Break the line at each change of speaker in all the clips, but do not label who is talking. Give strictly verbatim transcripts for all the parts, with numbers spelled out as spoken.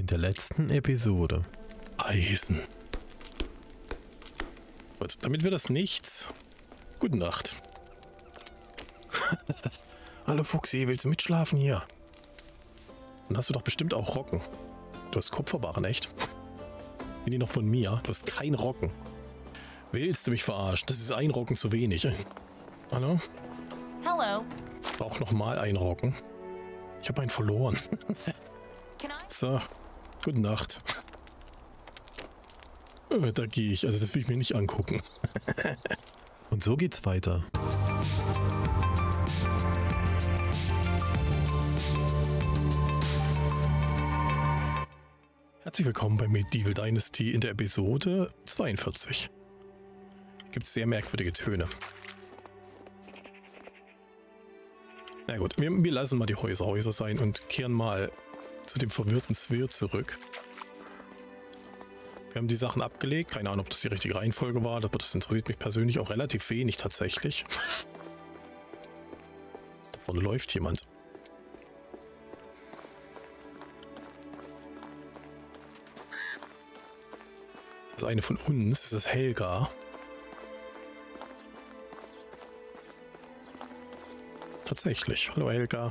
In der letzten Episode. Eisen. Gut, damit wird das nichts. Gute Nacht. Hallo Fuchsi, willst du mitschlafen hier? Dann hast du doch bestimmt auch Rocken. Du hast Kupferbarren, echt? Sind die noch von mir? Du hast keinen Rocken. Willst du mich verarschen? Das ist ein Rocken zu wenig. Hallo?
Hello.
Ich brauche nochmal einen Rocken. Ich habe einen verloren. So, gute Nacht. Äh, da gehe ich. Also das will ich mir nicht angucken. Und so geht's weiter. Herzlich willkommen bei Medieval Dynasty in der Episode zweiundvierzig. Hier gibt es sehr merkwürdige Töne. Na gut, wir, wir lassen mal die Häuser Häuser sein und kehren mal zu dem verwirrten Swir zurück. Wir haben die Sachen abgelegt. Keine Ahnung, ob das die richtige Reihenfolge war, aber das interessiert mich persönlich auch relativ wenig tatsächlich. Da vorne läuft jemand. Das ist eine von uns, das ist Helga. Tatsächlich. Hallo Helga.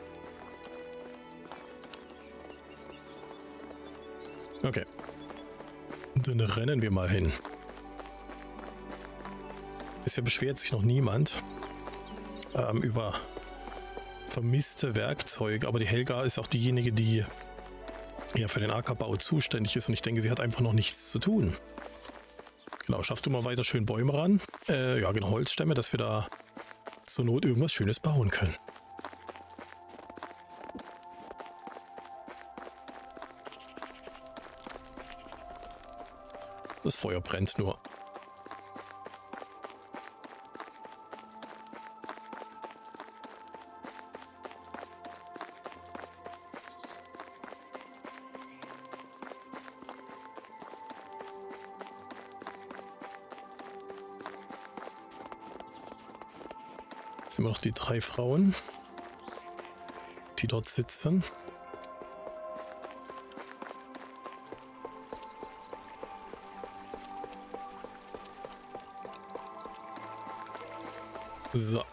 Okay. Dann rennen wir mal hin. Bisher beschwert sich noch niemand ähm, über vermisste Werkzeuge, aber die Helga ist auch diejenige, die ja für den Ackerbau zuständig ist und ich denke, sie hat einfach noch nichts zu tun. Genau, schaffst du mal weiter schön Bäume ran. Äh, ja, genau, Holzstämme, dass wir da zur Not irgendwas Schönes bauen können. Das Feuer brennt nur. Jetzt sind immer noch die drei Frauen, die dort sitzen. So.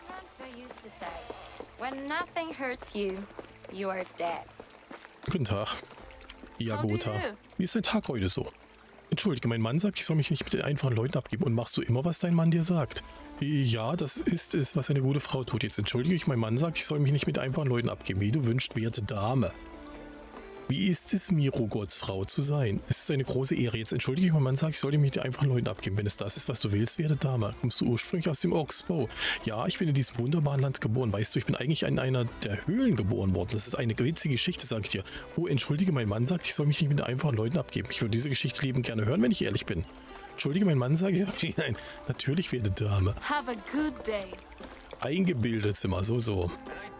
Guten Tag, Iagota. Wie ist dein Tag heute so? Entschuldige, mein Mann sagt, ich soll mich nicht mit den einfachen Leuten abgeben. Und machst du immer, was dein Mann dir sagt? Ja, das ist es, was eine gute Frau tut. Jetzt entschuldige ich, mein Mann sagt, ich soll mich nicht mit einfachen Leuten abgeben. Wie du wünschst, werte Dame. Wie ist es, Mirogods Frau zu sein? Es ist eine große Ehre. Jetzt entschuldige ich, mein Mann sagt, ich soll mich mit den einfachen Leuten abgeben. Wenn es das ist, was du willst, werte Dame. Kommst du ursprünglich aus dem Oxbow? Ja, ich bin in diesem wunderbaren Land geboren. Weißt du, ich bin eigentlich in einer der Höhlen geboren worden. Das ist eine witzige Geschichte, sage ich dir. Oh, entschuldige, mein Mann sagt, ich soll mich nicht mit den einfachen Leuten abgeben. Ich würde diese Geschichte liebend gerne hören, wenn ich ehrlich bin. Entschuldige, mein Mann sagt, ich soll nein, natürlich, werte Dame.
Have a good day.
Eingebildet sind wir, so, so.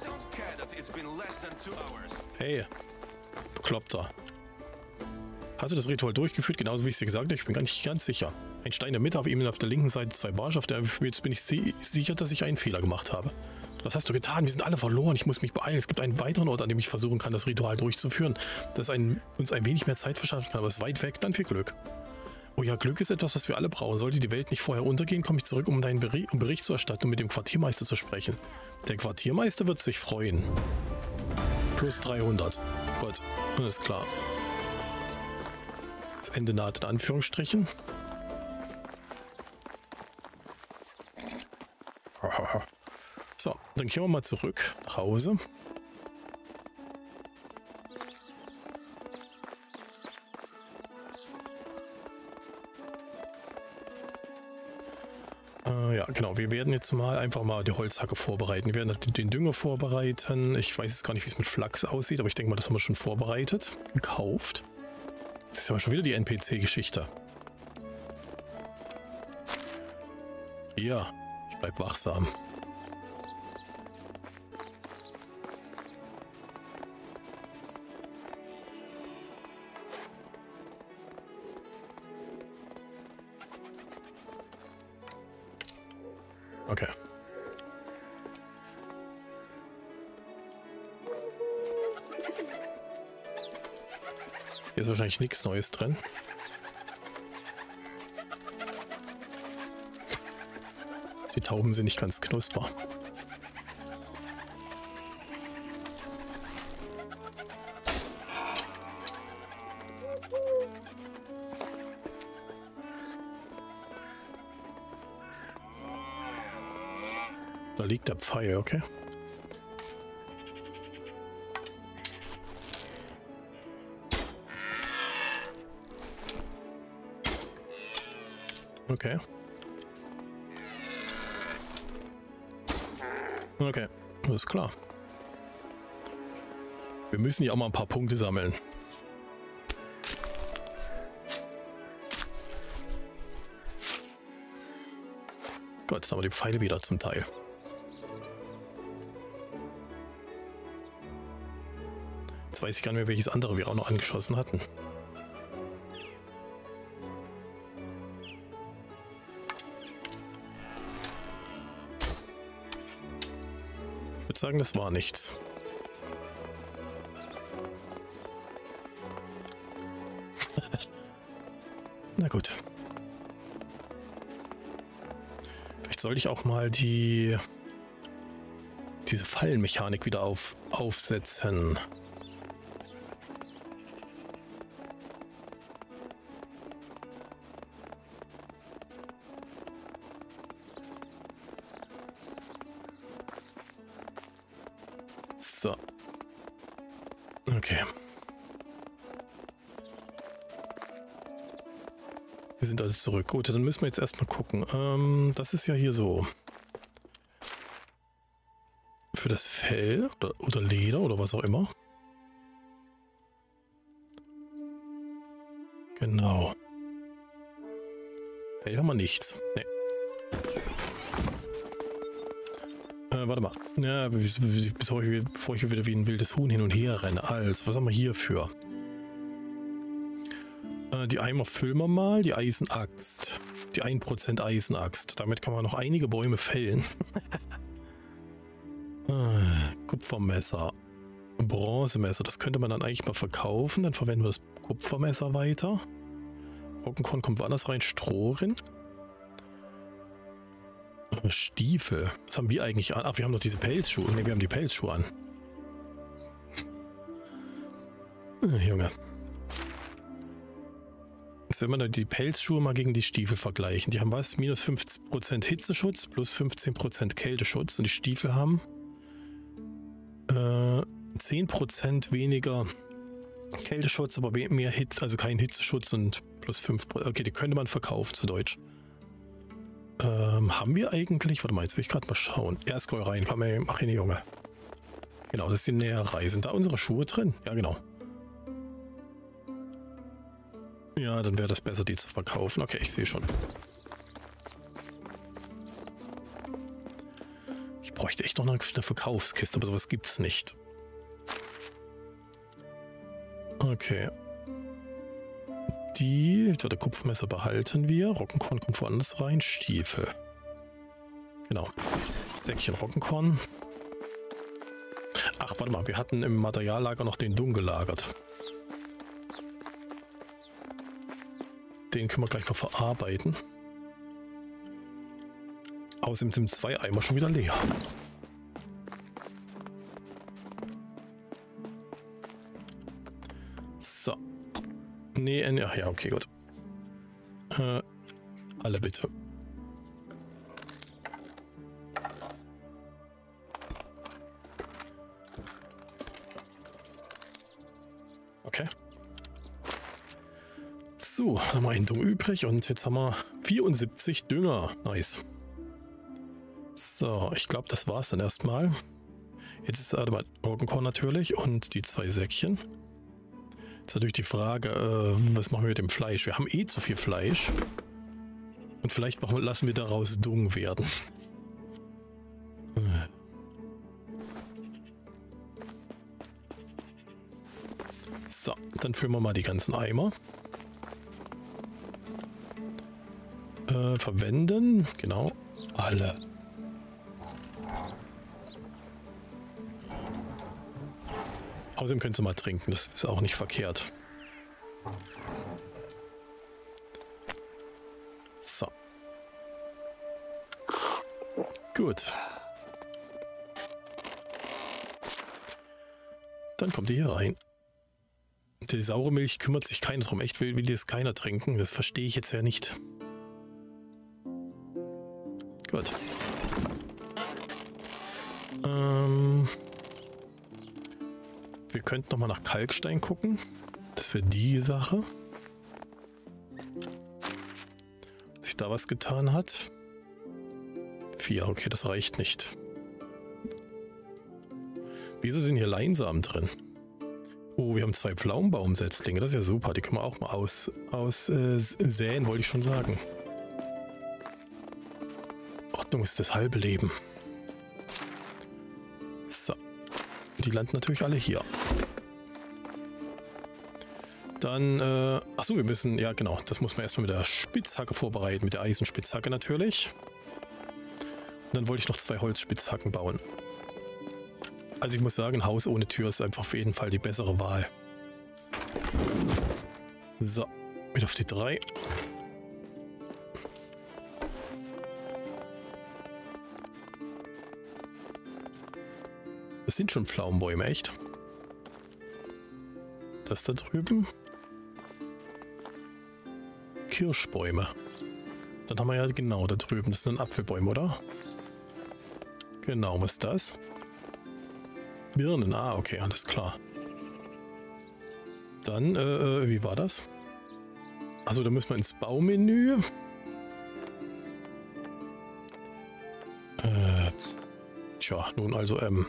Hey, Bekloppter. Hast du das Ritual durchgeführt, genauso wie ich es dir gesagt habe? Ich bin gar nicht ganz sicher. Ein Stein in der Mitte, auf ihm auf der linken Seite zwei Barsche. Auf der jetzt bin ich si sicher, dass ich einen Fehler gemacht habe. Was hast du getan? Wir sind alle verloren. Ich muss mich beeilen. Es gibt einen weiteren Ort, an dem ich versuchen kann, das Ritual durchzuführen. Das ein, uns ein wenig mehr Zeit verschaffen kann. Aber es ist weit weg. Dann viel Glück. Oh ja, Glück ist etwas, was wir alle brauchen. Sollte die Welt nicht vorher untergehen, komme ich zurück, um deinen Bericht, um Bericht zu erstatten und mit dem Quartiermeister zu sprechen. Der Quartiermeister wird sich freuen. Plus dreihundert. Gut, alles klar. Das Ende naht in Anführungsstrichen. So, dann gehen wir mal zurück nach Hause. Äh, ja, genau. Wir werden jetzt mal einfach mal die Holzhacke vorbereiten. Wir werden den Dünger vorbereiten. Ich weiß jetzt gar nicht, wie es mit Flachs aussieht, aber ich denke mal, das haben wir schon vorbereitet. Gekauft. Das ist aber schon wieder die N P C-Geschichte. Ja, ich bleib wachsam. Okay. Hier ist wahrscheinlich nichts Neues drin. Die Tauben sind nicht ganz knusper. Da liegt der Pfeil, okay. Okay. Okay, alles klar. Wir müssen ja auch mal ein paar Punkte sammeln. Gut, jetzt haben wir die Pfeile wieder zum Teil. Jetzt weiß ich gar nicht mehr, welches andere wir auch noch angeschossen hatten. Ich würde sagen, das war nichts. Na gut. Vielleicht sollte ich auch mal die diese Fallenmechanik wieder auf, aufsetzen. So. Okay. Wir sind also zurück. Gut, dann müssen wir jetzt erstmal gucken. Ähm, das ist ja hier so. Für das Fell oder, oder Leder oder was auch immer. Genau. Fell haben wir nichts. Nee. Äh, warte mal. Ja, bis, bis, bevor, ich, bevor ich wieder wie ein wildes Huhn hin und her renne. Also, was haben wir hier für? Äh, die Eimer füllen wir mal. Die Eisenaxt. Die ein Prozent Eisenaxt. Damit kann man noch einige Bäume fällen. äh, Kupfermesser. Bronzemesser. Das könnte man dann eigentlich mal verkaufen. Dann verwenden wir das Kupfermesser weiter. Roggenkorn kommt woanders rein. Strohrin. Stiefel. Was haben wir eigentlich an? Ach, wir haben doch diese Pelzschuhe. Ne, wir haben die Pelzschuhe an. Äh, Junge. Jetzt werden wir die Pelzschuhe mal gegen die Stiefel vergleichen. Die haben was? Minus fünfzehn Prozent Hitzeschutz plus fünfzehn Prozent Kälteschutz. Und die Stiefel haben äh, zehn Prozent weniger Kälteschutz, aber mehr Hitze, also kein Hitzeschutz und plus fünf Prozent. Okay, die könnte man verkaufen zu Deutsch. Ähm, haben wir eigentlich, warte mal, jetzt will ich gerade mal schauen. Ja, scroll rein, komm ey, mach hin, Junge. Genau, das ist die Näherei. Sind da unsere Schuhe drin? Ja, genau. Ja, dann wäre das besser, die zu verkaufen. Okay, ich sehe schon. Ich bräuchte echt noch eine Verkaufskiste, aber sowas gibt es nicht. Okay. Die, der Kupfermesser behalten wir. Roggenkorn kommt woanders rein. Stiefel. Genau. Säckchen Roggenkorn. Ach, warte mal. Wir hatten im Materiallager noch den Dung gelagert. Den können wir gleich mal verarbeiten. Außerdem sind zwei Eimer schon wieder leer. So. Nee, ach ja, okay, gut. Äh, alle bitte. Okay. So, haben wir einen Dung übrig und jetzt haben wir vierundsiebzig Dünger. Nice. So, ich glaube, das war es dann erstmal. Jetzt ist aber Roggenkorn natürlich und die zwei Säckchen. Jetzt natürlich die Frage, äh, was machen wir mit dem Fleisch? Wir haben eh zu viel Fleisch. Und vielleicht machen, lassen wir daraus Dung werden. So, dann füllen wir mal die ganzen Eimer. Äh, verwenden, genau, alle. Außerdem könnt ihr mal trinken, das ist auch nicht verkehrt. So. Gut. Dann kommt ihr hier rein. Die saure Milch kümmert sich keiner drum. Echt will, will das keiner trinken. Das verstehe ich jetzt ja nicht. Gut. Ähm, wir könnten nochmal nach Kalkstein gucken. Das wäre die Sache. Ob sich da was getan hat. Vier, okay, das reicht nicht. Wieso sind hier Leinsamen drin? Oh, wir haben zwei Pflaumenbaumsetzlinge. Das ist ja super. Die können wir auch mal aus, aus äh, säen, wollte ich schon sagen. Ordnung ist das halbe Leben. So. Die landen natürlich alle hier. Dann, äh, achso, wir müssen, ja genau, das muss man erstmal mit der Spitzhacke vorbereiten, mit der Eisenspitzhacke natürlich. Und dann wollte ich noch zwei Holzspitzhacken bauen. Also ich muss sagen, Haus ohne Tür ist einfach auf jeden Fall die bessere Wahl. So, wieder auf die drei. Das sind schon Pflaumenbäume, echt? Das da drüben? Kirschbäume. Dann haben wir ja genau da drüben, das sind Apfelbäume, oder? Genau, was ist das? Birnen, ah, okay, alles klar. Dann, äh, wie war das? Also da müssen wir ins Baumenü. Äh, tja, nun also, ähm,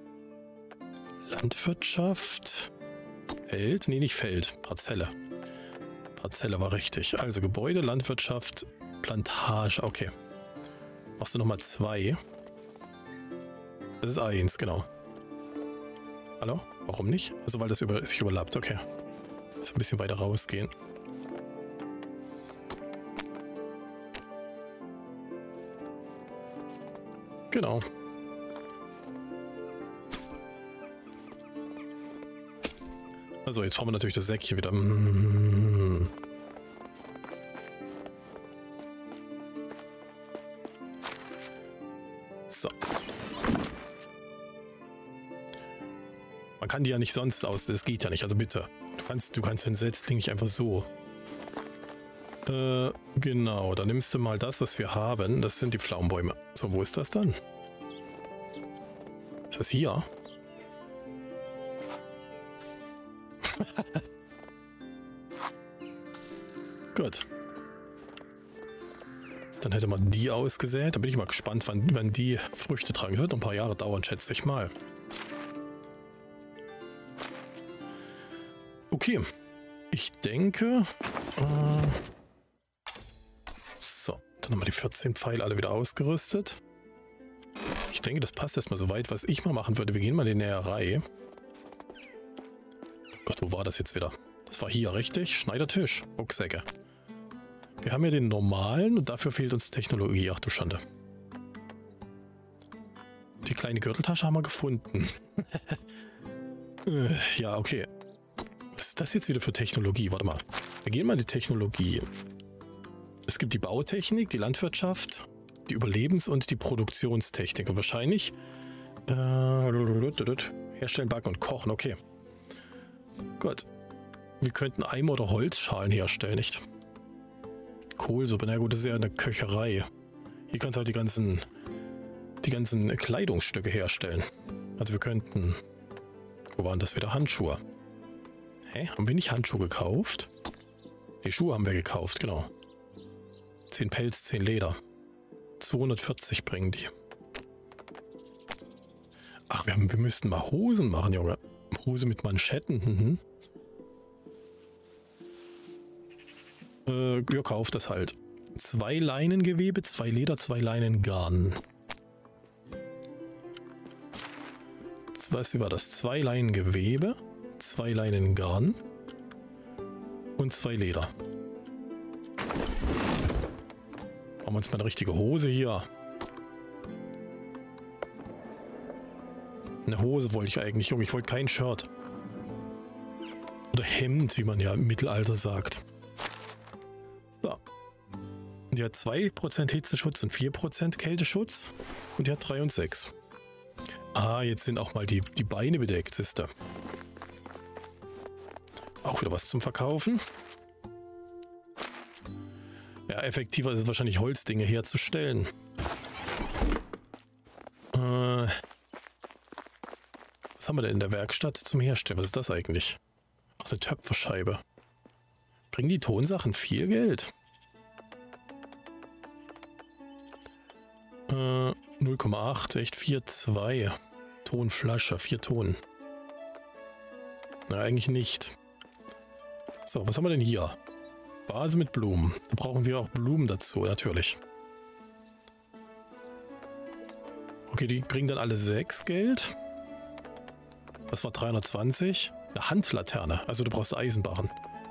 Landwirtschaft, Feld, nee, nicht Feld, Parzelle. Parzelle war richtig. Also Gebäude, Landwirtschaft, Plantage, okay. Machst du nochmal zwei. Das ist eins, genau. Hallo? Warum nicht? Also weil das über, sich überlappt, okay. Muss ein bisschen weiter rausgehen. Genau. Also jetzt brauchen wir natürlich das Säckchen wieder. So. Man kann die ja nicht sonst aus, das geht ja nicht, also bitte. Du kannst, du kannst den Setzling nicht einfach so. Äh, genau, dann nimmst du mal das, was wir haben. Das sind die Pflaumenbäume. So, wo ist das dann? Ist das hier? Gut. Dann hätte man die ausgesät. Da bin ich mal gespannt, wann, wann die Früchte tragen. Das wird noch ein paar Jahre dauern, schätze ich mal. Okay, ich denke, äh, so, dann haben wir die vierzehn Pfeile alle wieder ausgerüstet. Ich denke, das passt erstmal so weit. Was ich mal machen würde, wir gehen mal in die Näherei. Oh Gott, wo war das jetzt wieder? Das war hier, richtig? Schneidertisch, Rucksäcke. Wir haben ja den normalen und dafür fehlt uns Technologie. Ach du Schande. Die kleine Gürteltasche haben wir gefunden. äh, ja, okay. Was ist das jetzt wieder für Technologie? Warte mal. Wir gehen mal in die Technologie. Es gibt die Bautechnik, die Landwirtschaft, die Überlebens- und die Produktionstechnik. Und wahrscheinlich äh, herstellen, backen und kochen. Okay. Gut. Wir könnten Eimer oder Holzschalen herstellen, nicht? Kohlsuppe. Na gut, das ist ja eine Köcherei. Hier kannst du halt die ganzen, die ganzen Kleidungsstücke herstellen. Also wir könnten... Wo waren das wieder? Handschuhe. Hä? Haben wir nicht Handschuhe gekauft? Die Schuhe haben wir gekauft, genau. zehn Pelz, zehn Leder. zweihundertvierzig bringen die. Ach, wir, haben, wir müssten mal Hosen machen, Junge. Hose mit Manschetten. Mhm. Äh, ihr kauft das halt. Zwei Leinengewebe, zwei Leder, zwei Leinengarn. Was wie war das? Zwei Leinengewebe, zwei Leinengarn und zwei Leder. Machen wir uns mal eine richtige Hose hier. Eine Hose wollte ich eigentlich, Junge. Ich wollte kein Shirt. Oder Hemd, wie man ja im Mittelalter sagt. So. Die hat zwei Prozent Hitzeschutz und vier Prozent Kälteschutz. Und die hat drei und sechs. Ah, jetzt sind auch mal die, die Beine bedeckt, siehst du. Auch wieder was zum Verkaufen. Ja, effektiver ist es wahrscheinlich, Holzdinge herzustellen. Äh, was haben wir denn in der Werkstatt zum Herstellen? Was ist das eigentlich? Ach, eine Töpferscheibe. Bringen die Tonsachen viel Geld? Äh, null Komma acht, echt vier Komma zwei. Tonflasche, vier Ton. Na, eigentlich nicht. So, was haben wir denn hier? Vase mit Blumen. Da brauchen wir auch Blumen dazu, natürlich. Okay, die bringen dann alle sechs Geld. Das war dreihundertzwanzig. Eine Handlaterne. Also du brauchst Eisenbarren.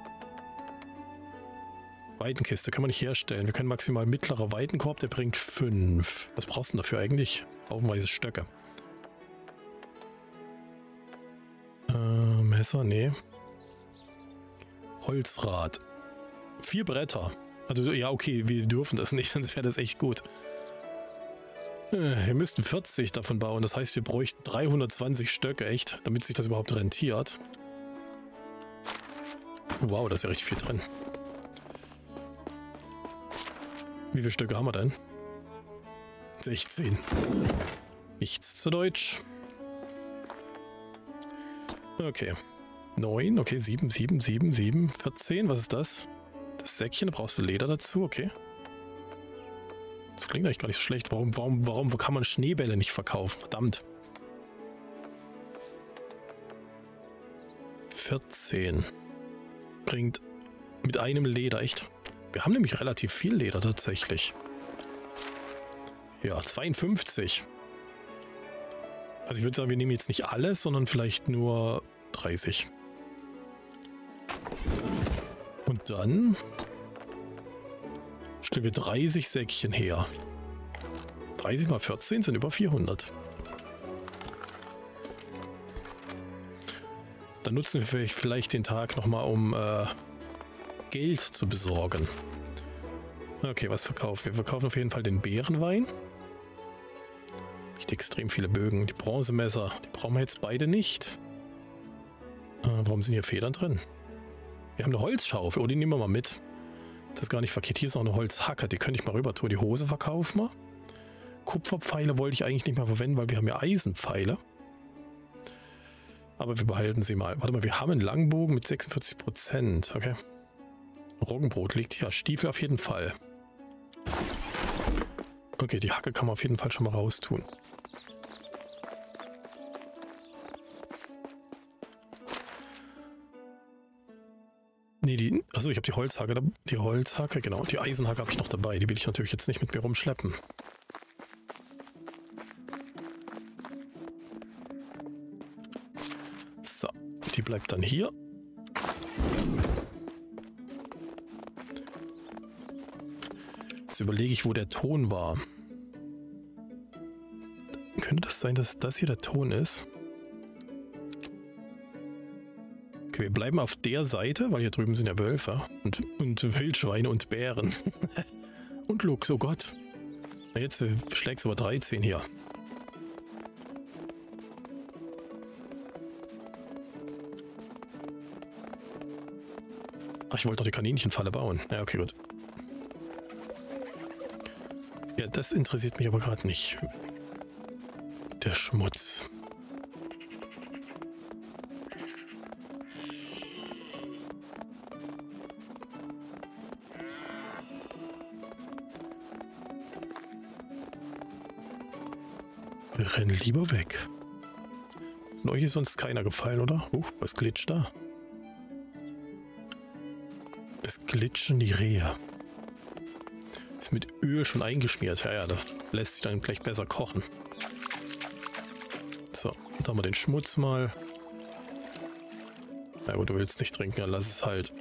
Weitenkiste können wir nicht herstellen. Wir können maximal mittlerer Weitenkorb, der bringt fünf. Was brauchst du denn dafür eigentlich? Haufenweise Stöcke. Äh, Messer, nee. Holzrad. Vier Bretter. Also ja, okay, wir dürfen das nicht, sonst wäre das echt gut. Äh, wir müssten vierzig davon bauen. Das heißt, wir bräuchten dreihundertzwanzig Stöcke, echt, damit sich das überhaupt rentiert. Wow, da ist ja richtig viel drin. Wie viele Stücke haben wir denn? sechzehn. Nichts zu Deutsch. Okay. neun, okay, sieben, sieben, sieben, sieben, vierzehn, was ist das? Das Säckchen, da brauchst du Leder dazu, okay. Das klingt eigentlich gar nicht so schlecht. Warum, warum, warum kann man Schneebälle nicht verkaufen? Verdammt. vierzehn. Bringt mit einem Leder, echt? Wir haben nämlich relativ viel Leder tatsächlich. Ja, zweiundfünfzig. Also ich würde sagen, wir nehmen jetzt nicht alles, sondern vielleicht nur dreißig. Und dann stellen wir dreißig Säckchen her. dreißig mal vierzehn sind über vierhundert. Dann nutzen wir vielleicht den Tag nochmal, um äh, Geld zu besorgen. Okay, was verkaufen wir? Wir verkaufen auf jeden Fall den Bärenwein. Nicht extrem viele Bögen. Die Bronzemesser, die brauchen wir jetzt beide nicht. Äh, warum sind hier Federn drin? Wir haben eine Holzschaufel. Oh, die nehmen wir mal mit. Das ist gar nicht verkehrt. Hier ist noch eine Holzhacke. Die könnte ich mal rüber tun. Die Hose verkaufen wir. Kupferpfeile wollte ich eigentlich nicht mehr verwenden, weil wir haben ja Eisenpfeile. Aber wir behalten sie mal. Warte mal, wir haben einen Langbogen mit sechsundvierzig Prozent. Okay. Roggenbrot liegt hier. Stiefel auf jeden Fall. Okay, die Hacke kann man auf jeden Fall schon mal raustun. Nee, die. Achso, ich habe die Holzhacke. Die Holzhacke, genau. Die Eisenhacke habe ich noch dabei. Die will ich natürlich jetzt nicht mit mir rumschleppen. So, die bleibt dann hier. Jetzt überlege ich, wo der Ton war. Könnte das sein, dass das hier der Ton ist? Okay, wir bleiben auf der Seite, weil hier drüben sind ja Wölfe und, und Wildschweine und Bären. Und Luchs, oh Gott. Na jetzt äh, schlägt es aber dreizehn hier. Ach, ich wollte doch die Kaninchenfalle bauen. Ja, okay, gut. Ja, das interessiert mich aber gerade nicht. Der Schmutz. Wir rennen lieber weg. Von euch ist sonst keiner gefallen, oder? Uh, was glitscht da? Es glitschen die Rehe. Ist mit Öl schon eingeschmiert. Ja, ja, das lässt sich dann gleich besser kochen. So, da haben wir den Schmutz mal. Na gut, du willst nicht trinken, dann lass es halt.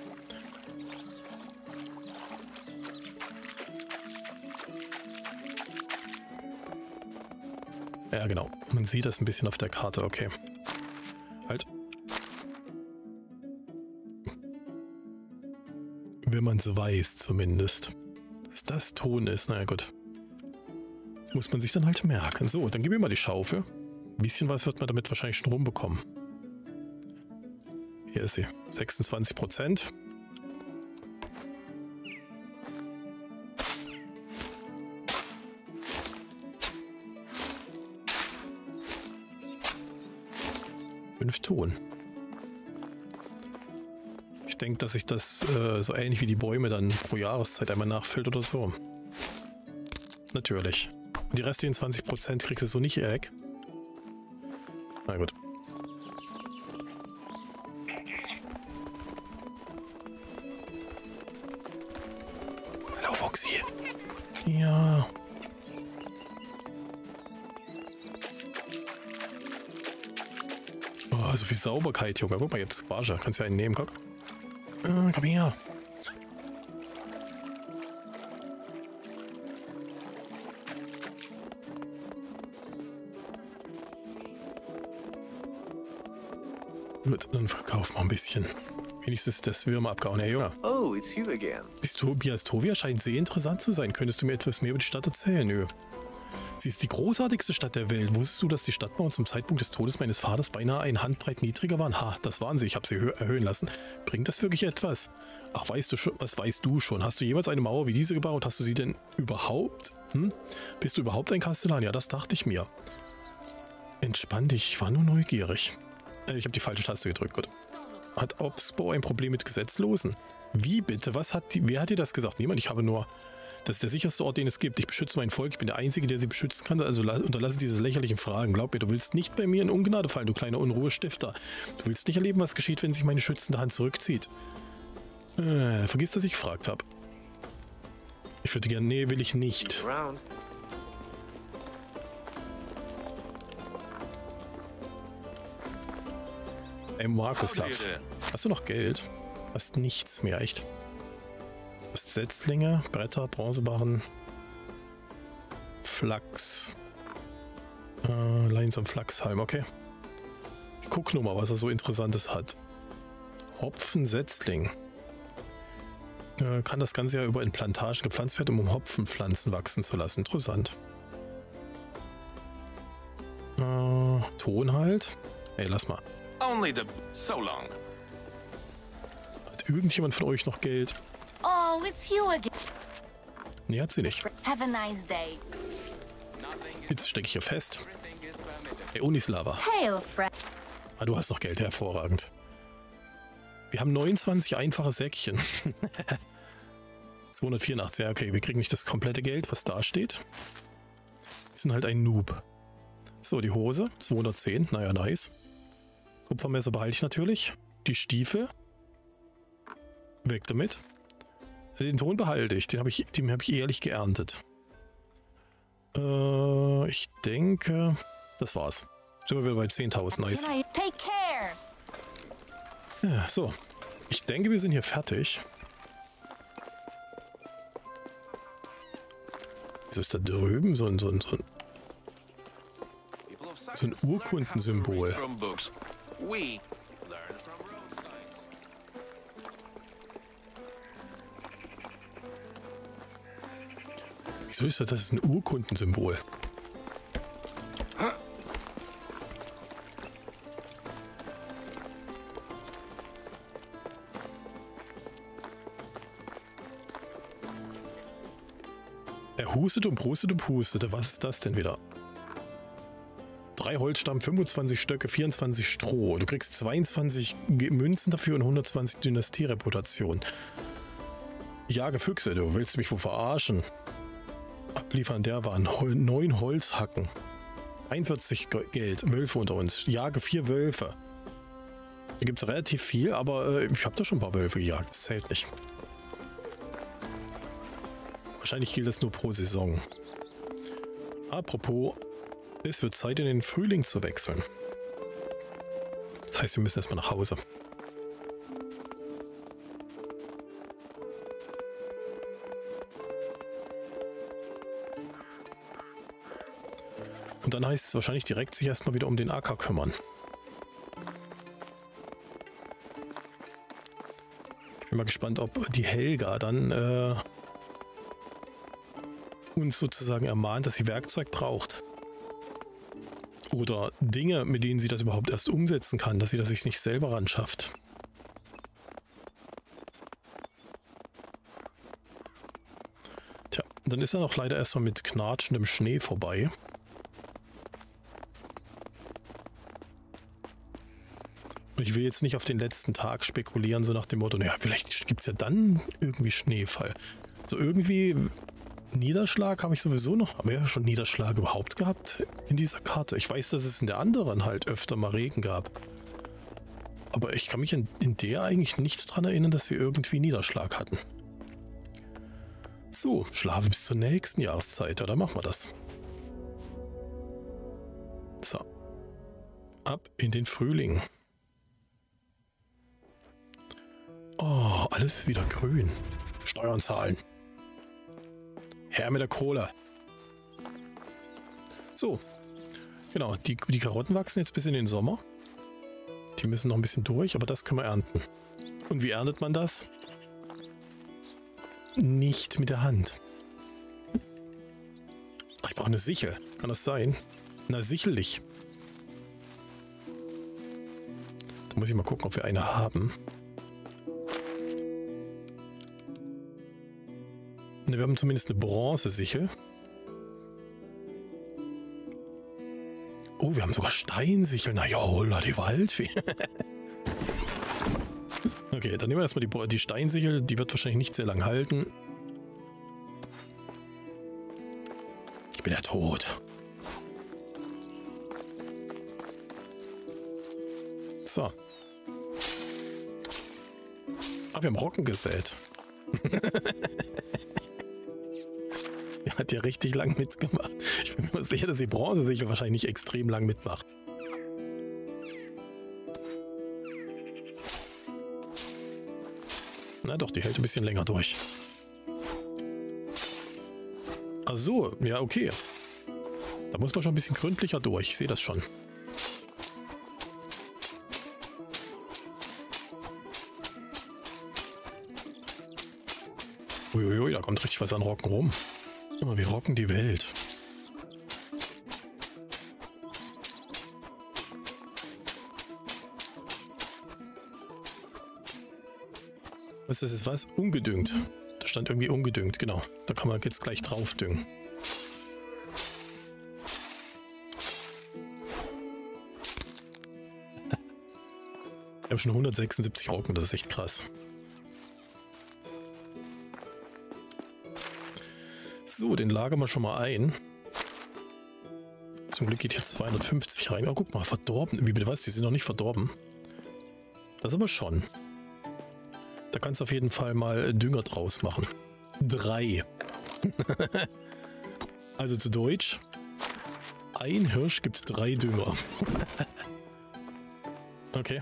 Ja, genau. Man sieht das ein bisschen auf der Karte. Okay. Halt. Wenn man es weiß zumindest. Dass das Ton ist, naja gut. Das muss man sich dann halt merken. So, dann gib mir mal die Schaufel. Ein bisschen was wird man damit wahrscheinlich schon rumbekommen. Hier ist sie. sechsundzwanzig Prozent. Fünf Ton. Ich denke, dass sich das äh, so ähnlich wie die Bäume dann pro Jahreszeit einmal nachfüllt oder so. Natürlich. Und die restlichen zwanzig Prozent kriegst du so nicht weg. Na gut. Hallo Foxy. Ja. Oh, so viel Sauberkeit, Junge. Guck mal, jetzt Barsche. Kannst ja einen nehmen, guck. Äh, komm her. Gut, dann verkauf mal ein bisschen. Wenigstens das Würmer abgehauen, Herr Junge.
Oh, it's you again.
Bist du Biastovia? Scheint sehr interessant zu sein. Könntest du mir etwas mehr über die Stadt erzählen? Nö. Sie ist die großartigste Stadt der Welt. Wusstest du, dass die Stadtmauern zum Zeitpunkt des Todes meines Vaters beinahe eine Handbreit niedriger waren? Ha, das waren sie. Ich habe sie erhöhen lassen. Bringt das wirklich etwas? Ach, weißt du schon, was weißt du schon? Hast du jemals eine Mauer wie diese gebaut? Hast du sie denn überhaupt? Hm? Bist du überhaupt ein Kastellan? Ja, das dachte ich mir. Entspann dich, ich war nur neugierig. Äh, ich habe die falsche Taste gedrückt, gut. Hat Obsbo ein Problem mit Gesetzlosen? Wie bitte? Was hat die, wer hat dir das gesagt? Niemand, ich habe nur... Das ist der sicherste Ort, den es gibt. Ich beschütze mein Volk. Ich bin der Einzige, der sie beschützen kann. Also unterlasse diese lächerlichen Fragen. Glaub mir, du willst nicht bei mir in Ungnade fallen, du kleiner Unruhestifter. Du willst nicht erleben, was geschieht, wenn sich meine schützende Hand zurückzieht. Äh, vergiss, dass ich gefragt habe. Ich würde gerne... Nee, will ich nicht. Ey, Markuslav. Hast du noch Geld? Hast nichts mehr, echt? Setzlinge, Bretter, Bronzebarren, Flachs, äh, Leins am Flachshalm, okay. Ich guck nur mal, was er so Interessantes hat. Hopfen, Setzling. Äh, kann das Ganze ja über in Plantagen gepflanzt werden, um Hopfenpflanzen wachsen zu lassen. Interessant. Äh, Ton halt. Ey, lass mal.
Only the so long.
Hat irgendjemand von euch noch Geld?
Oh, it's you again.
Nee, hat sie nicht.
Have a nice day.
Jetzt stecke ich hier fest. Hey, Unislava.
Hail, Fred.
Ah, du hast noch Geld, hervorragend. Wir haben neunundzwanzig einfache Säckchen. zweihundertvierundachtzig, ja, okay, wir kriegen nicht das komplette Geld, was da steht. Wir sind halt ein Noob. So, die Hose, zweihundertzehn, naja, nice. Kupfermesser behalte ich natürlich. Die Stiefel. Weg damit. Den Ton behalte ich, den habe ich, den habe ich ehrlich geerntet. Äh, ich denke, das war's. Sind wir wieder bei zehntausend, nice.
Take care.
Ja, so. Ich denke, wir sind hier fertig. Wieso ist da drüben so ein, so ein, so ein, so ein Urkundensymbol? Wieso ist das? Das ist ein Urkundensymbol. Er hustet und prustet und pustete. Was ist das denn wieder? Drei Holzstamm, fünfundzwanzig Stöcke, vierundzwanzig Stroh. Du kriegst zweiundzwanzig Münzen dafür und hundertzwanzig Dynastiereputation. Jage Füchse, du willst mich wohl verarschen? Abliefern der waren neun Holzhacken. einundvierzig Geld, Wölfe unter uns. Jage vier Wölfe. Da gibt es relativ viel, aber äh, ich habe da schon ein paar Wölfe gejagt. Das zählt nicht. Wahrscheinlich gilt das nur pro Saison. Apropos, es wird Zeit, in den Frühling zu wechseln. Das heißt, wir müssen erstmal nach Hause. Und dann heißt es wahrscheinlich direkt sich erstmal wieder um den Acker kümmern. Ich bin bin mal gespannt, ob die Helga dann äh, uns sozusagen ermahnt, dass sie Werkzeug braucht. Oder Dinge, mit denen sie das überhaupt erst umsetzen kann, dass sie das sich nicht selber ran schafft. Tja, dann ist er noch leider erstmal mit knatschendem Schnee vorbei. Ich will jetzt nicht auf den letzten Tag spekulieren, so nach dem Motto, naja, vielleicht gibt es ja dann irgendwie Schneefall. So irgendwie Niederschlag habe ich sowieso noch. Haben wir ja schon Niederschlag überhaupt gehabt in dieser Karte? Ich weiß, dass es in der anderen halt öfter mal Regen gab. Aber ich kann mich in, in der eigentlich nicht dran erinnern, dass wir irgendwie Niederschlag hatten. So, schlafe bis zur nächsten Jahreszeit. Ja, dann machen wir das. So. Ab in den Frühling. Oh, alles ist wieder grün. Steuern zahlen. Her mit der Kohle. So. Genau, die, die Karotten wachsen jetzt bis in den Sommer. Die müssen noch ein bisschen durch, aber das können wir ernten. Und wie erntet man das? Nicht mit der Hand. Ach, ich brauche eine Sichel. Kann das sein? Na, sicherlich. Da muss ich mal gucken, ob wir eine haben. Wir haben zumindest eine Bronzesichel. Oh, wir haben sogar Steinsichel. Na ja, holla die Waldfee. Okay, dann nehmen wir erstmal die, die Steinsichel. Die wird wahrscheinlich nicht sehr lang halten. Ich bin ja tot. So. Ah, wir haben Roggen gesät. Hat ja richtig lang mitgemacht. Ich bin mir sicher, dass die Bronzesichel wahrscheinlich nicht extrem lang mitmacht. Na doch, die hält ein bisschen länger durch. Ach so, ja okay. Da muss man schon ein bisschen gründlicher durch. Ich sehe das schon. Uiuiui, da kommt richtig was an Roggen rum. Immer, wir rocken die Welt. Was ist das? Was? Ungedüngt. Da stand irgendwie ungedüngt, genau. Da kann man jetzt gleich drauf düngen. Ich habe schon hundertsechsundsiebzig Roggen, das ist echt krass. So, den lagern wir schon mal ein. Zum Glück geht jetzt zweihundertfünfzig rein. Oh, guck mal, verdorben. Wie bitte was? Die sind noch nicht verdorben. Das aber schon. Da kannst du auf jeden Fall mal Dünger draus machen. Drei. Also zu Deutsch. Ein Hirsch gibt drei Dünger. Okay.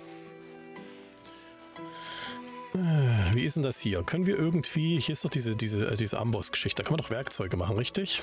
Wie ist denn das hier? Können wir irgendwie... Hier ist doch diese, diese, diese Amboss-Geschichte. Da kann man doch Werkzeuge machen, richtig?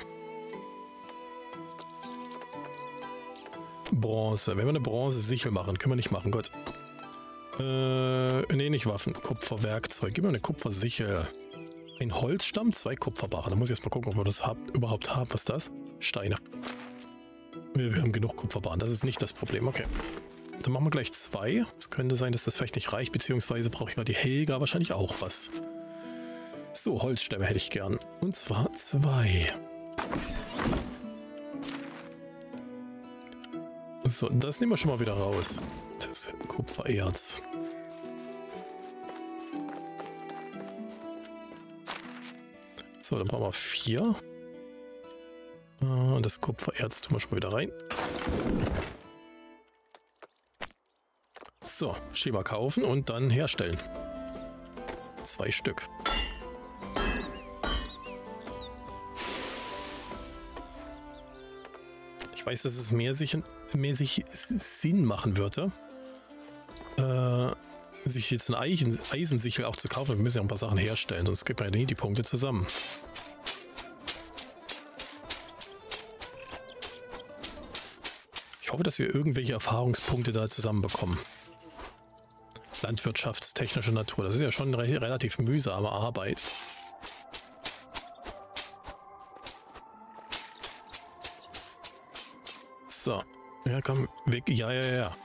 Bronze. Wenn wir eine Bronze-Sichel machen, können wir nicht machen. Gut. Äh, nee, nicht Waffen. Kupferwerkzeug. Gib mir eine Kupfersichel. Ein Holzstamm, zwei Kupferbarren. Da muss ich erst mal gucken, ob wir das hab, überhaupt haben. Was ist das? Steine. Wir, wir haben genug Kupferbarren. Das ist nicht das Problem. Okay. Dann machen wir gleich zwei. Es könnte sein, dass das vielleicht nicht reicht, beziehungsweise brauche ich mal die Helga wahrscheinlich auch was. So, Holzstämme hätte ich gern. Und zwar zwei. So, das nehmen wir schon mal wieder raus. Das Kupfererz. So, dann brauchen wir vier. Und das Kupfererz tun wir schon mal wieder rein. So, Schema kaufen und dann herstellen. Zwei Stück. Ich weiß, dass es mehr sich, mehr sich Sinn machen würde, äh, sich jetzt eine Eichen, Eisensichel auch zu kaufen. Wir müssen ja ein paar Sachen herstellen, sonst kriegt man ja nie die Punkte zusammen. Ich hoffe, dass wir irgendwelche Erfahrungspunkte da zusammenbekommen. landwirtschaftstechnischer Natur. Das ist ja schon re relativ mühsame Arbeit. So. Ja, komm, weg. Ja, ja, ja.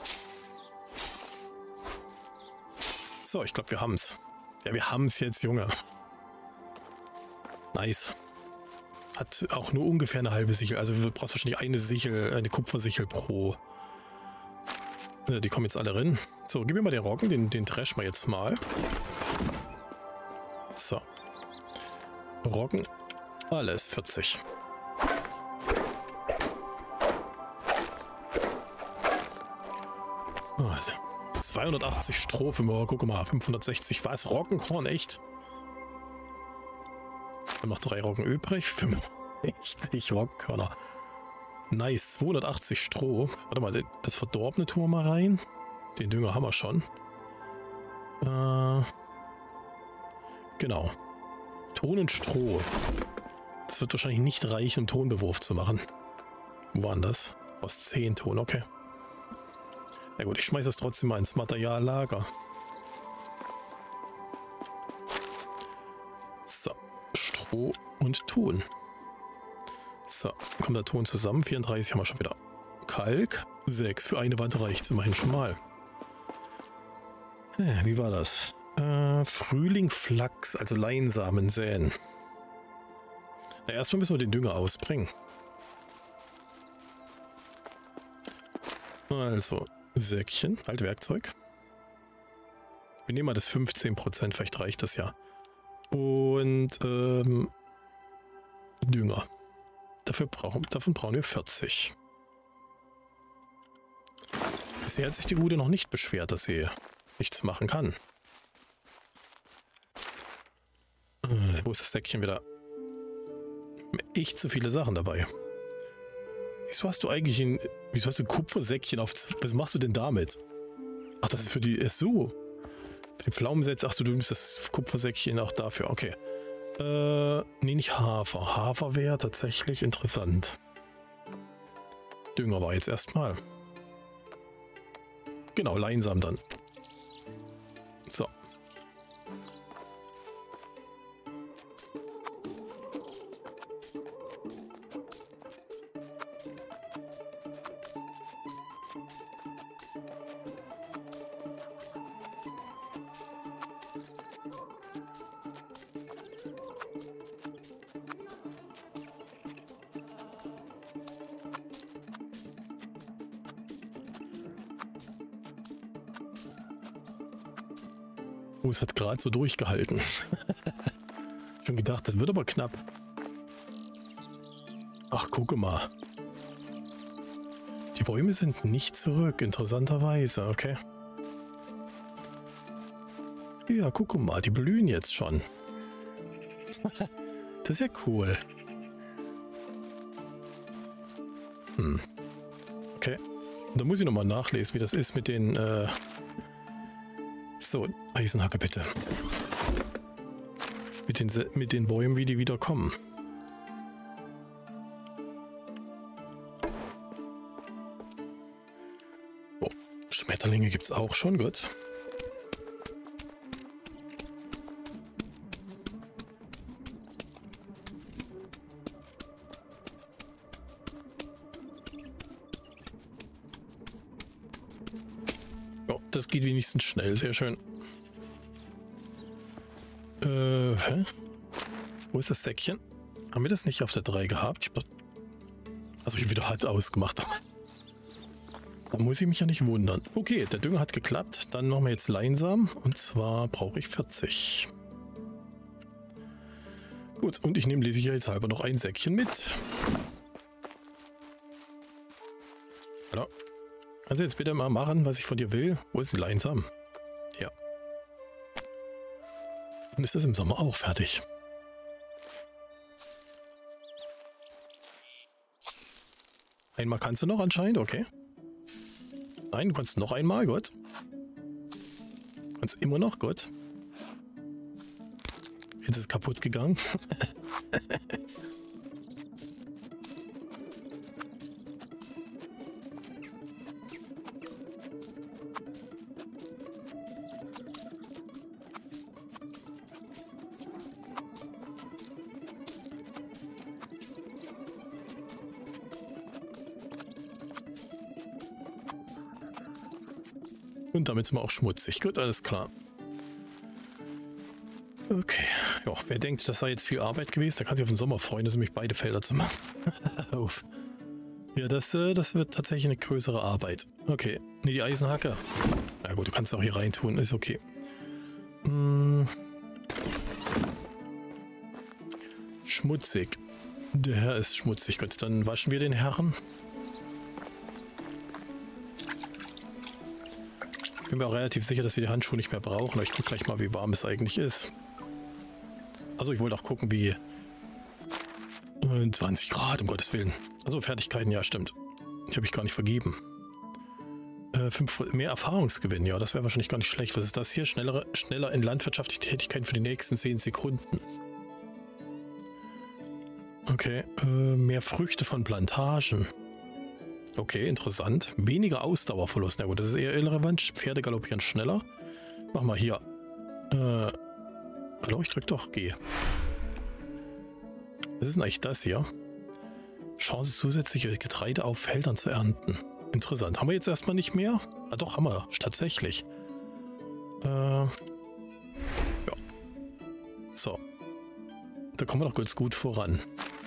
So, ich glaube, wir haben's. Ja, wir haben's jetzt, Junge. Nice. Hat auch nur ungefähr eine halbe Sichel. Also du brauchst wahrscheinlich eine Sichel, eine Kupfersichel pro. Ja, die kommen jetzt alle rein. So, gib mir mal den Roggen, den, den dreschen wir jetzt mal. So. Roggen. Alles vierzig. Oh, zweihundertachtzig Stroh. Oh, guck mal, fünfhundertsechzig. Was? Roggenkorn, echt? Dann macht drei Roggen übrig. fünfsechzig Roggenkörner. Nice. zweihundertachtzig Stroh. Warte mal, das verdorbene tun wir mal rein. Den Dünger haben wir schon. Äh, genau. Ton und Stroh. Das wird wahrscheinlich nicht reichen, um Tonbewurf zu machen. Wo war denn das? Aus zehn Ton, okay. Na gut, ich schmeiße das trotzdem mal ins Materiallager. So, Stroh und Ton. So, kommt der Ton zusammen. vierunddreißig haben wir schon wieder. Kalk, sechs. Für eine Wand reicht es immerhin schon mal. Äh, wie war das? Äh, Frühling, Flachs, also Leinsamen säen. Na, erstmal müssen wir den Dünger ausbringen. Also, Säckchen, halt Werkzeug. Wir nehmen mal das fünfzehn Prozent, vielleicht reicht das ja. Und ähm, Dünger. Dafür brauchen, davon brauchen wir vierzig. Bisher hat sich die Gute noch nicht beschwert, dass sie nichts machen kann. Äh, wo ist das Säckchen wieder? Echt zu viele Sachen dabei. Wieso hast du eigentlich ein, wieso hast du ein Kupfersäckchen auf, was machst du denn damit? Ach, das ist für die, ist so. Für den Pflaumensetz, ach so, du nimmst das Kupfersäckchen auch dafür, okay. Äh, nee, nicht Hafer. Hafer wäre tatsächlich interessant. Dünger war jetzt erstmal. Genau, Leinsamen dann. So. Oh, es hat gerade so durchgehalten. Schon gedacht, das wird aber knapp. Ach, gucke mal. Die Bäume sind nicht zurück, interessanterweise, okay. Ja, gucke mal, die blühen jetzt schon. Das ist ja cool. Hm. Okay. Da muss ich nochmal nachlesen, wie das ist mit den... Äh so, Eisenhacke bitte. Mit den, mit den Bäumen, wie die wieder kommen. Oh, Schmetterlinge gibt es auch schon, gut. Das geht wenigstens schnell, sehr schön. Äh, hä? Wo ist das Säckchen? Haben wir das nicht auf der drei gehabt? Ich hab doch... Also ich habe wieder halt ausgemacht. Da muss ich mich ja nicht wundern. Okay, der Dünger hat geklappt. Dann machen wir jetzt Leinsamen. Und zwar brauche ich vierzig. Gut, und ich nehme die sicherheitshalber noch ein Säckchen mit. Hallo? Kannst du jetzt bitte mal machen, was ich von dir will? Wo ist die Leinsamen? Ja. Und ist das im Sommer auch fertig? Einmal kannst du noch anscheinend, okay. Nein, du kannst noch einmal, gut. Kannst immer noch, gut. Jetzt ist es kaputt gegangen. Und damit sind wir auch schmutzig. Gut, alles klar. Okay. Ja, wer denkt, das sei jetzt viel Arbeit gewesen, der kann sich auf den Sommer freuen, das sind nämlich beide Felder zu machen. Auf. Ja, das, äh, das wird tatsächlich eine größere Arbeit. Okay. Ne, die Eisenhacke. Na gut, du kannst auch hier rein tun, ist okay. Hm. Schmutzig. Der Herr ist schmutzig. Gut, dann waschen wir den Herrn. Ich bin mir auch relativ sicher, dass wir die Handschuhe nicht mehr brauchen. Aber ich gucke gleich mal, wie warm es eigentlich ist. Also ich wollte auch gucken, wie... zwanzig Grad, um Gottes Willen. Also Fertigkeiten, ja, stimmt. Die habe ich gar nicht vergeben. Äh, fünf, mehr Erfahrungsgewinn, ja, das wäre wahrscheinlich gar nicht schlecht. Was ist das hier? Schnellere, schneller in landwirtschaftlichen Tätigkeiten für die nächsten zehn Sekunden. Okay, äh, mehr Früchte von Plantagen. Okay, interessant. Weniger Ausdauerverlust. Na gut, das ist eher irrelevant. Pferde galoppieren schneller. Mach mal hier. Äh, hallo, ich drück doch G. Was ist denn eigentlich das hier? Chance, zusätzliche Getreide auf Feldern zu ernten. Interessant. Haben wir jetzt erstmal nicht mehr? Ah doch, haben wir. Tatsächlich. Äh, ja. So. Da kommen wir doch ganz gut voran.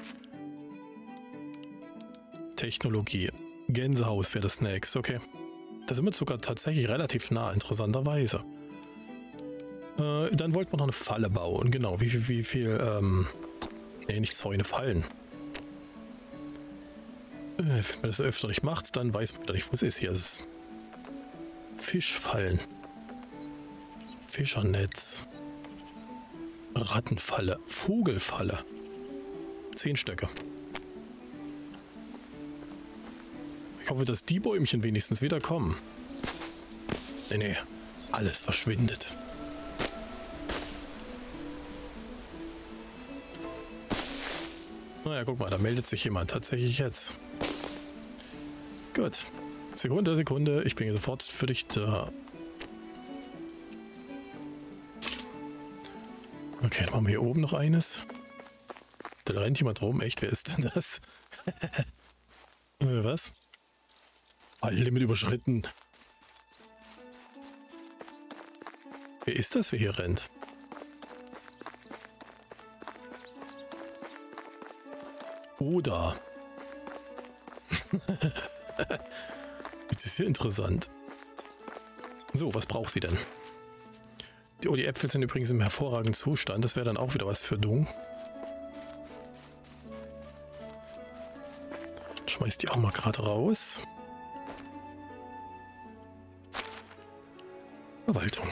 Technologie. Gänsehaus wäre das nächste. Okay. Da sind wir sogar tatsächlich relativ nah, interessanterweise. Äh, dann wollten wir noch eine Falle bauen. Genau. Wie viel, wie viel, ähm... Nee, nicht Zäune, Fallen. Äh, wenn man das öfter nicht macht, dann weiß man wieder nicht, wo es ist. Hier ist es. Fischfallen. Fischernetz. Rattenfalle. Vogelfalle. Zehn Stöcke. Ich hoffe, dass die Bäumchen wenigstens wieder kommen. Nee, nee. Alles verschwindet. Naja, guck mal, da meldet sich jemand tatsächlich jetzt. Gut. Sekunde, Sekunde. Ich bin hier sofort für dich da. Okay, dann machen wir hier oben noch eines. Da rennt jemand rum. Echt, wer ist denn das? äh, was? Falllimit überschritten. Wer ist das, wer hier rennt? Oder. Das ist ja interessant. So, was braucht sie denn? Die, oh, die Äpfel sind übrigens im hervorragenden Zustand. Das wäre dann auch wieder was für du. Schmeißt die auch mal gerade raus. Verwaltung.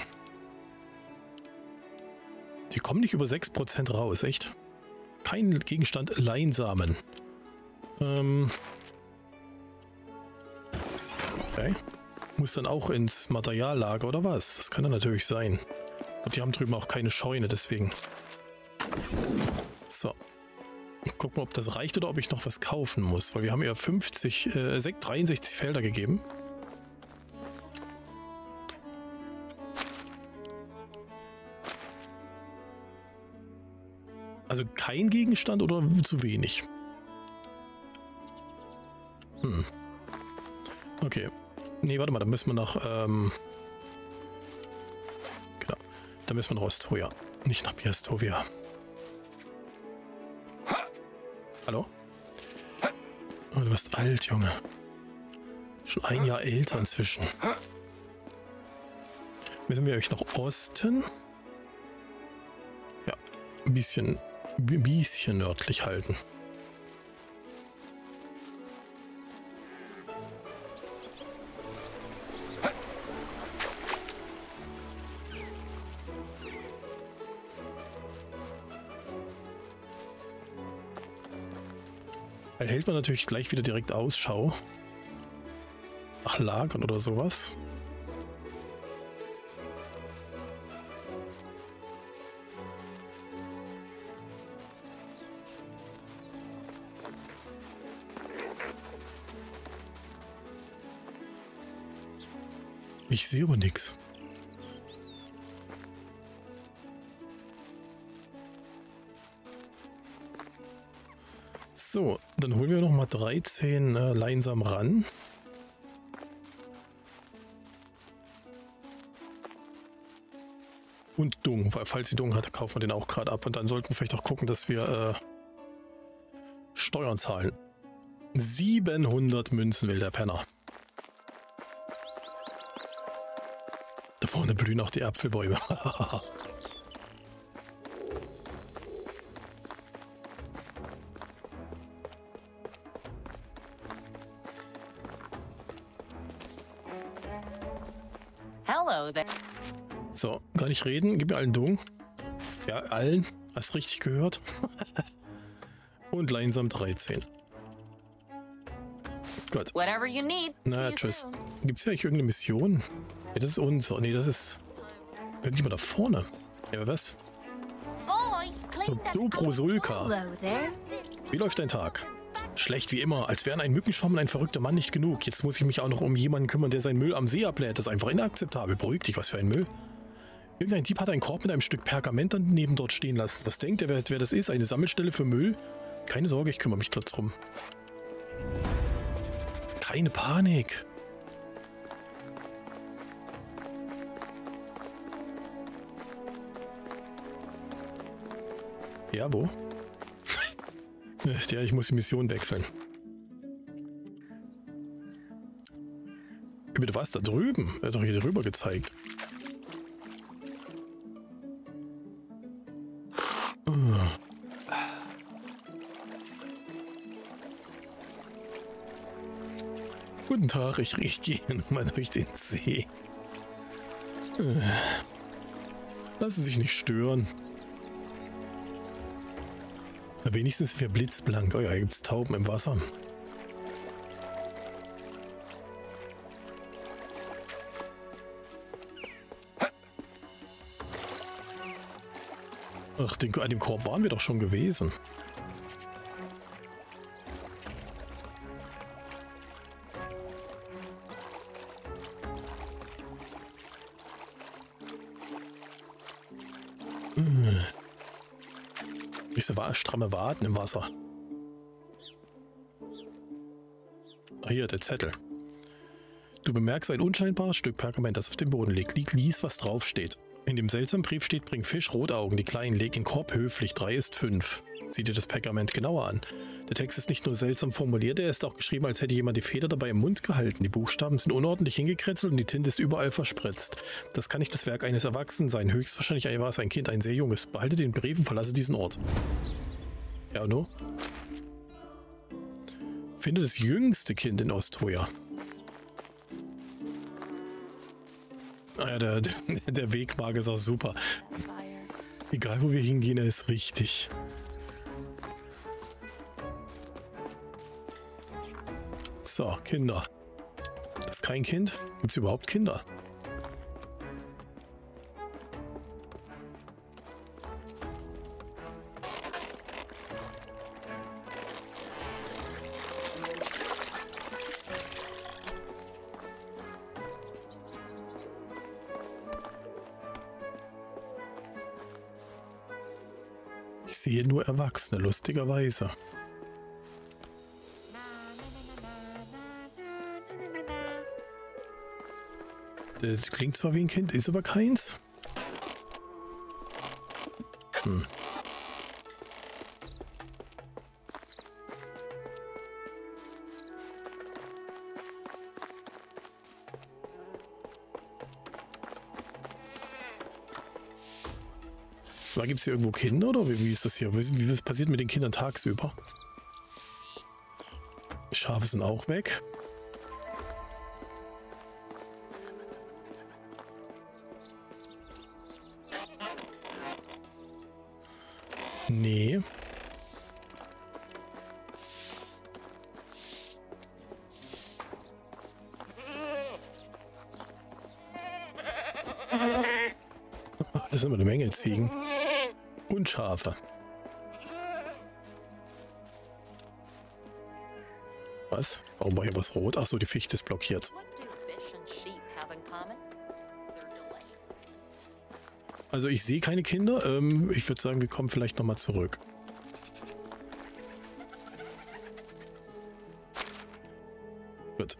Die kommen nicht über sechs Prozent raus, echt? Kein Gegenstand Leinsamen. Ähm. Okay. Muss dann auch ins Materiallager oder was? Das kann dann natürlich sein. Ich glaube, die haben drüben auch keine Scheune, deswegen. So. Ich guck mal, ob das reicht oder ob ich noch was kaufen muss. Weil wir haben ja fünfzig, äh, dreiundsechzig Felder gegeben. Also kein Gegenstand oder zu wenig? Hm. Okay. Nee, warte mal, da müssen wir noch, ähm... genau. Da müssen wir noch aus Troja. Nicht nach Piastovia. Hallo? Oh, du bist alt, Junge. Schon ein Jahr älter inzwischen. Müssen wir euch nach Osten? Ja, ein bisschen... ein bisschen nördlich halten. Da hält man natürlich gleich wieder direkt Ausschau nach Lagern oder sowas. Ich sehe aber nichts. So, dann holen wir noch mal dreizehn äh, Leinsamen ran. Und Dung, weil falls sie Dung hat, kaufen wir den auch gerade ab. Und dann sollten wir vielleicht auch gucken, dass wir äh, Steuern zahlen. siebenhundert Münzen will der Penner. Da vorne blühen auch die Apfelbäume.
Hello there.
So, gar nicht reden. Gib mir allen Dung. Ja, allen. Hast richtig gehört. Und Leinsam dreizehn. Gut.
Whatever you need.
Na, tschüss. Gibt es hier eigentlich irgendeine Mission? Ja, das ist unser. Nee, das ist irgendjemand da vorne. Ja, was? So, du Prosulka. Wie läuft dein Tag? Schlecht wie immer. Als wären ein Mückenschwarm und ein verrückter Mann nicht genug. Jetzt muss ich mich auch noch um jemanden kümmern, der seinen Müll am See ablädt. Das ist einfach inakzeptabel. Beruhig dich, was für ein Müll. Irgendein Dieb hat einen Korb mit einem Stück Pergament daneben dort stehen lassen. Was denkt er, wer, wer das ist? Eine Sammelstelle für Müll? Keine Sorge, ich kümmere mich dort drum. Keine Panik. Ja, wo? Ja, ich muss die Mission wechseln. Bitte was? Da drüben? Er hat doch hier drüber gezeigt. Guten Tag, ich, ich gehe nochmal durch den See. Lassen Sie sich nicht stören. Na, wenigstens sind wir blitzblank. Oh ja, hier gibt es Tauben im Wasser. Ach, den, an dem Korb waren wir doch schon gewesen. Diese stramme Waden im Wasser. Ah, hier, der Zettel. Du bemerkst ein unscheinbares Stück Pergament, das auf dem Boden liegt. Lieg, lies, was draufsteht. In dem seltsamen Brief steht, bring Fisch, Rotaugen, die Kleinen, leg in Korb höflich, drei ist fünf. Sieh dir das Pergament genauer an. Der Text ist nicht nur seltsam formuliert, er ist auch geschrieben, als hätte jemand die Feder dabei im Mund gehalten. Die Buchstaben sind unordentlich hingekritzelt und die Tinte ist überall verspritzt. Das kann nicht das Werk eines Erwachsenen sein. Höchstwahrscheinlich war es ein Kind, ein sehr junges. Behalte den Brief und verlasse diesen Ort. Ja, no? Finde das jüngste Kind in Osthoja. Ah ja, der, der Wegmark ist auch super. Egal, wo wir hingehen, er ist richtig. So, Kinder. Das ist kein Kind? Gibt es überhaupt Kinder? Ich sehe nur Erwachsene, lustigerweise. Das klingt zwar wie ein Kind, ist aber keins. Hm. Gibt es hier irgendwo Kinder oder wie, wie ist das hier? Wie, wie was passiert mit den Kindern tagsüber? Die Schafe sind auch weg. Nee. Das sind immer eine Menge Ziegen. Und Schafe. Was? Warum war hier was rot? Achso, die Fichte ist blockiert. Also ich sehe keine Kinder. Ähm, ich würde sagen, wir kommen vielleicht nochmal zurück. Gut.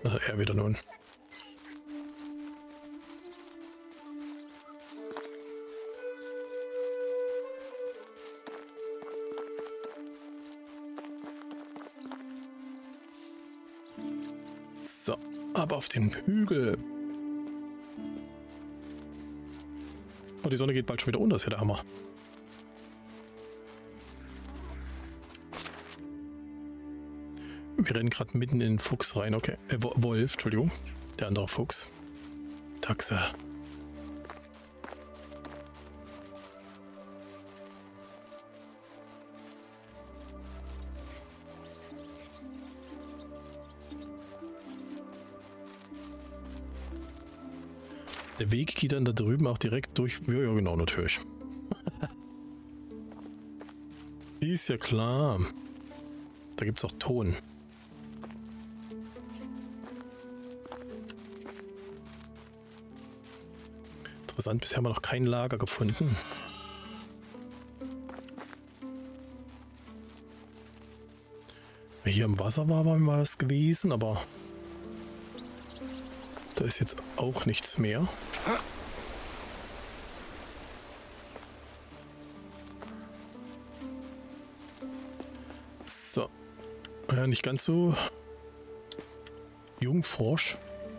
Ach, er wieder nun. So, aber auf den Hügel. Oh, die Sonne geht bald schon wieder unter, das ist ja der Hammer. Wir rennen gerade mitten in den Fuchs rein, okay. Äh, Wolf, Entschuldigung. Der andere Fuchs. Dachse. Der Weg geht dann da drüben auch direkt durch. Ja, ja genau, natürlich. Ist ja klar. Da gibt es auch Ton. Interessant, bisher haben wir noch kein Lager gefunden. Hier im Wasser war mal was gewesen, aber da ist jetzt auch nichts mehr. So. Ja, nicht ganz so jungforsch.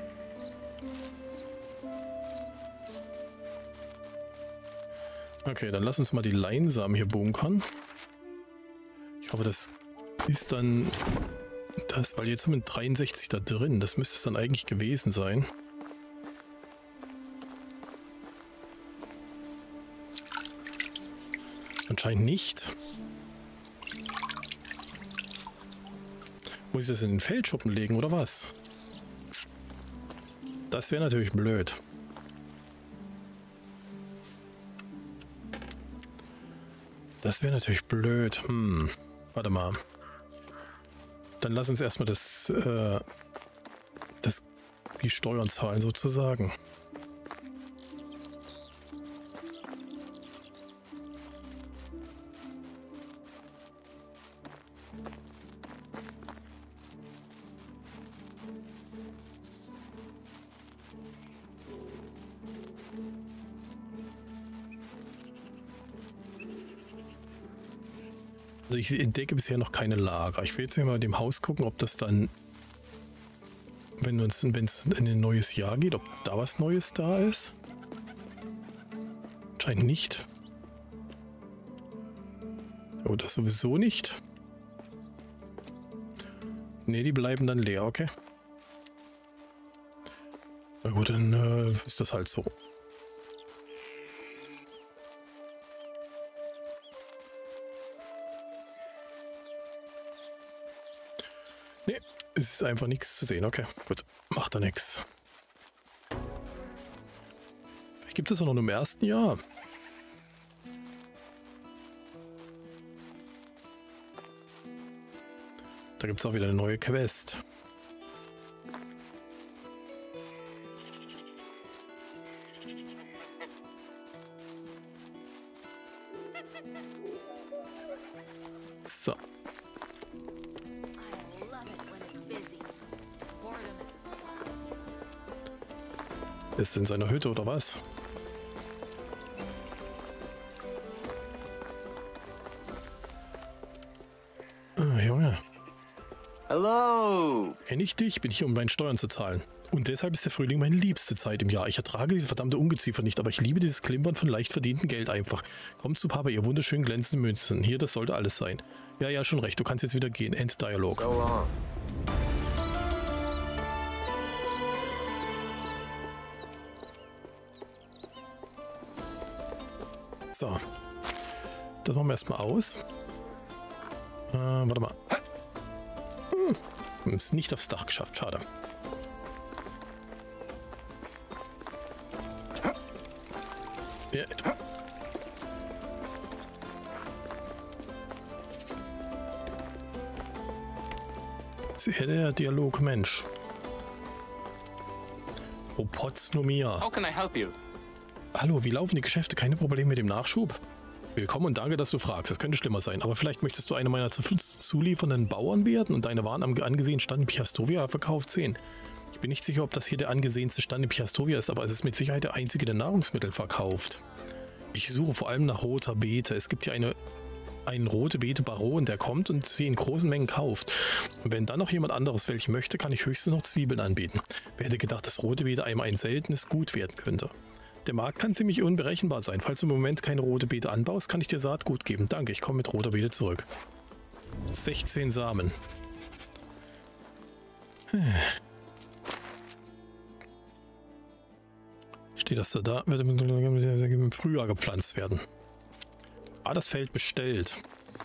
Okay, dann lass uns mal die Leinsamen hier bunkern. Ich hoffe, das ist dann das, weil jetzt haben wir dreiundsechzig da drin. Das müsste es dann eigentlich gewesen sein. Anscheinend nicht. Muss ich das in den Feldschuppen legen oder was? Das wäre natürlich blöd. Das wäre natürlich blöd. Hm, warte mal. Dann lass uns erstmal das, äh, das, die Steuern zahlen sozusagen. Also ich entdecke bisher noch keine Lager. Ich will jetzt mal in dem Haus gucken, ob das dann, wenn uns, wenn es in ein neues Jahr geht, ob da was Neues da ist. Scheint nicht. Oder sowieso nicht. Ne, die bleiben dann leer, okay. Na gut, dann äh, ist das halt so. Ne, es ist einfach nichts zu sehen. Okay, gut. Macht da nichts. Vielleicht gibt es auch noch im ersten Jahr. Da gibt es auch wieder eine neue Quest. So. Ist in seiner Hütte oder was? Ah, Junge.
Hallo.
Kenn ich dich? Bin hier, um meine Steuern zu zahlen. Und deshalb ist der Frühling meine liebste Zeit im Jahr. Ich ertrage diese verdammte Ungeziefer nicht, aber ich liebe dieses Klimpern von leicht verdientem Geld einfach. Kommt zu Papa, ihr wunderschönen glänzenden Münzen. Hier, das sollte alles sein. Ja, ja, schon recht. Du kannst jetzt wieder gehen. Enddialog.
So long.
So. Das machen wir erstmal aus. Äh, warte mal. Hm. Ist nicht aufs Dach geschafft. Schade. Ja. Ist er der Dialog Mensch? Robotsnomia.
How can I help you?
Hallo, wie laufen die Geschäfte? Keine Probleme mit dem Nachschub? Willkommen und danke, dass du fragst. Es könnte schlimmer sein, aber vielleicht möchtest du einer meiner zuliefernden Bauern werden und deine Waren am angesehenen Stand in Piastovia verkauft sehen. Ich bin nicht sicher, ob das hier der angesehenste Stand in Piastovia ist, aber es ist mit Sicherheit der einzige, der Nahrungsmittel verkauft. Ich suche vor allem nach roter Beete. Es gibt hier eine, einen rote Beete-Baron, der kommt und sie in großen Mengen kauft. Und wenn dann noch jemand anderes welche möchte, kann ich höchstens noch Zwiebeln anbieten. Wer hätte gedacht, dass rote Beete einmal ein seltenes Gut werden könnte. Der Markt kann ziemlich unberechenbar sein. Falls du im Moment keine rote Beete anbaust, kann ich dir Saatgut geben. Danke, ich komme mit roter Beete zurück. sechzehn Samen. Hm. Steht das da? Da wird im Frühjahr gepflanzt werden. Ah, das Feld bestellt.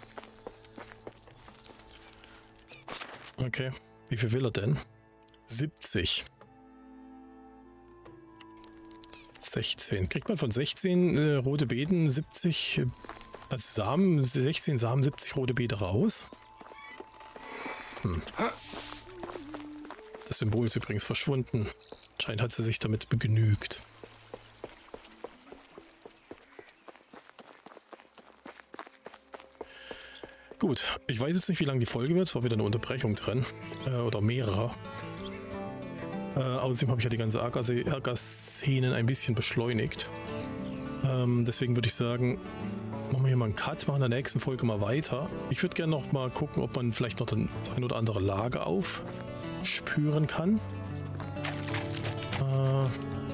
Okay. Wie viel will er denn? siebzig. sechzehn. Kriegt man von sechzehn äh, rote Beeten siebzig, also Samen, sechzehn Samen, siebzig rote Beete raus? Hm. Das Symbol ist übrigens verschwunden. Anscheinend hat sie sich damit begnügt. Gut, ich weiß jetzt nicht, wie lang die Folge wird. Es war wieder eine Unterbrechung drin. Äh, oder mehrere. Äh, außerdem habe ich ja die ganze Ärger-Szenen ein bisschen beschleunigt. Ähm, deswegen würde ich sagen, machen wir hier mal einen Cut, machen in der nächsten Folge mal weiter. Ich würde gerne noch mal gucken, ob man vielleicht noch das ein oder andere Lager aufspüren kann. Äh,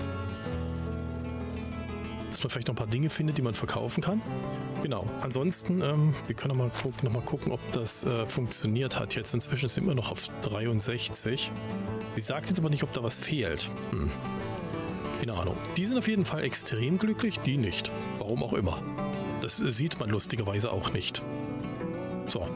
dass man vielleicht noch ein paar Dinge findet, die man verkaufen kann. Genau. Ansonsten, ähm, wir können noch mal, gucken, noch mal gucken, ob das äh, funktioniert hat. Jetzt inzwischen sind wir noch auf dreiundsechzig. Sie sagt jetzt aber nicht, ob da was fehlt. Hm. Keine Ahnung. Die sind auf jeden Fall extrem glücklich, die nicht. Warum auch immer. Das sieht man lustigerweise auch nicht. So.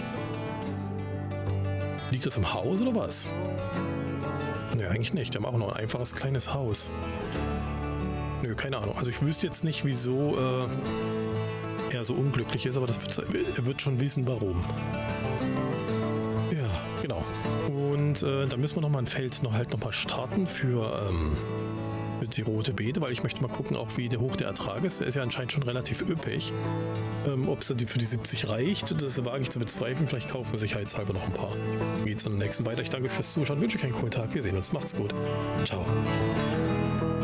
Liegt das im Haus oder was? Nö, eigentlich nicht. Die haben auch noch ein einfaches kleines Haus. Nö, keine Ahnung. Also ich wüsste jetzt nicht, wieso äh, er so unglücklich ist, aber das wird, er wird schon wissen, warum. Ja, genau. Und äh, dann müssen wir noch mal ein Feld noch halt noch mal starten für, ähm, für die rote Beete, weil ich möchte mal gucken, auch wie der hoch der Ertrag ist. Der ist ja anscheinend schon relativ üppig. Ähm, Ob es dann für die siebzig reicht, das wage ich zu bezweifeln. Vielleicht kaufen wir sicherheitshalber noch ein paar. Dann geht es dann am nächsten weiter. Ich danke fürs Zuschauen, wünsche euch einen coolen Tag. Wir sehen uns. Macht's gut. Ciao.